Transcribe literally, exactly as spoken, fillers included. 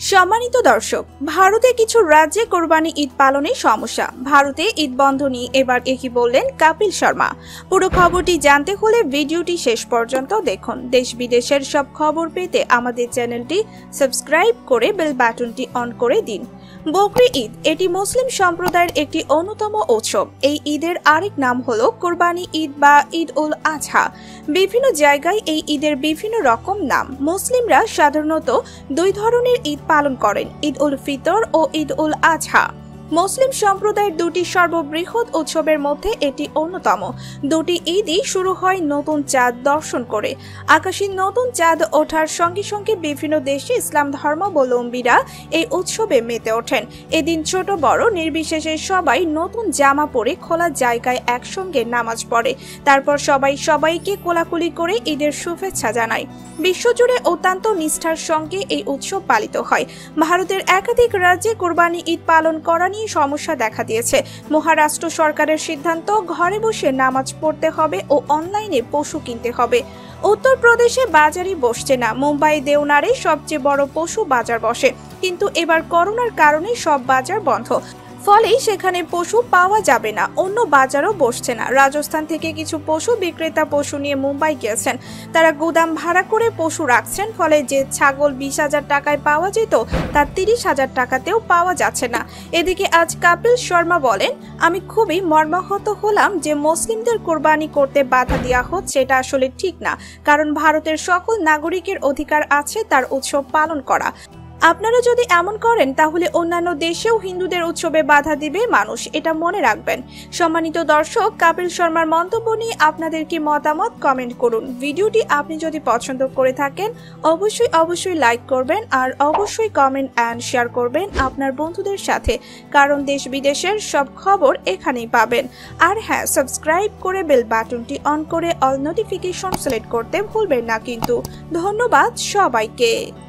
সম্মানিত দর্শক, ভারতে কিছু রাজ্যে কোরবানি ঈদ পালনে সমস্যা। ভারতে ঈদ বন্ধ নিয়ে এবার একই বললেন কপিল শর্মা। পুরো খবরটি জানতে হলে ভিডিওটি শেষ পর্যন্ত দেখুন। দেশ বিদেশের সব খবর পেতে আমাদের চ্যানেলটি সাবস্ক্রাইব করে বেল বাটনটি অন করে দিন। বকরি ঈদ এটি মুসলিম সম্প্রদায়ের একটি অন্যতম উৎসব। এই ঈদের আরেক নাম হলো কোরবানি ঈদ বা ঈদ উল আজহা। বিভিন্ন জায়গায় এই ঈদের বিভিন্ন রকম নাম। মুসলিমরা সাধারণত দুই ধরনের ঈদ পালন করেন, ঈদ উল ফিতর ও ঈদ উল আজহা। মুসলিম সম্প্রদায়ের দুটি সর্ববৃহৎ উৎসবের মধ্যে এটি অন্যতম। দুটি ঈদই শুরু হয় নতুন চাঁদ দর্শন করে। আকাশে নতুন চাঁদ ওঠার সঙ্গে সঙ্গে বিভিন্ন দেশে ইসলাম ধর্মাবলম্বীরা এই উৎসবে মেতে ওঠেন। এদিন ছোট বড় নির্বিশেষে সবাই নতুন জামা পরে খোলা জায়গায় একসঙ্গে নামাজ পড়ে। তারপর সবাই সবাইকে কোলাকুলি করে ঈদের শুভেচ্ছা জানায়। বিশ্বজুড়ে অত্যন্ত নিষ্ঠার সঙ্গে এই উৎসব পালিত হয়। ভারতের একাধিক রাজ্যে কোরবানি ঈদ পালন করা নিয়ে সমস্যা দেখা দিয়েছে। মহারাষ্ট্র সরকারের সিদ্ধান্ত, ঘরে বসে নামাজ পড়তে হবে ও অনলাইনে পশু কিনতে হবে। উত্তরপ্রদেশে বাজারই বসছে না। মুম্বাই দেওনারে সবচেয়ে বড় পশু বাজার বসে, কিন্তু এবার করোনার কারণে সব বাজার বন্ধ। ফলে সেখানে পশু পাওয়া যাবে না। অন্য বাজারও বসছে না। রাজস্থান থেকে কিছু পশু বিক্রেতা পশু নিয়ে মুম্বাই গিয়েছেন। তারা গুদাম ভাড়া করে পশু রাখছেন। ফলে যে ছাগল বিশ হাজার টাকায় পাওয়া যেত তা তিরিশ হাজার টাকাতেও পাওয়া যাচ্ছে না। এদিকে আজ কপিল শর্মা বলেন, আমি খুবই মর্মাহত হলাম যে মুসলিমদের কোরবানি করতে বাধা দেওয়া হচ্ছে। এটা আসলে ঠিক না, কারণ ভারতের সকল নাগরিকের অধিকার আছে তার উৎসব পালন করা। আপনারা যদি এমন করেন তাহলে অন্যান্য দেশেও হিন্দুদের উৎসবে বাধা দিবে মানুষ, এটা মনে রাখবেন। সম্মানিত দর্শক, কপিল শর্মার মন্তব্য নিয়ে আপনাদের কি মতামত কমেন্ট করুন। ভিডিওটি আপনি যদি পছন্দ করে থাকেন অবশ্যই অবশ্যই লাইক করবেন, আর অবশ্যই কমেন্ট অ্যান্ড শেয়ার করবেন আপনার বন্ধুদের সাথে, কারণ দেশ বিদেশের সব খবর এখানেই পাবেন। আর হ্যাঁ, সাবস্ক্রাইব করে বেল বাটনটি অন করে অল নোটিফিকেশন সিলেক্ট করতে ভুলবেন না কিন্তু। ধন্যবাদ সবাইকে।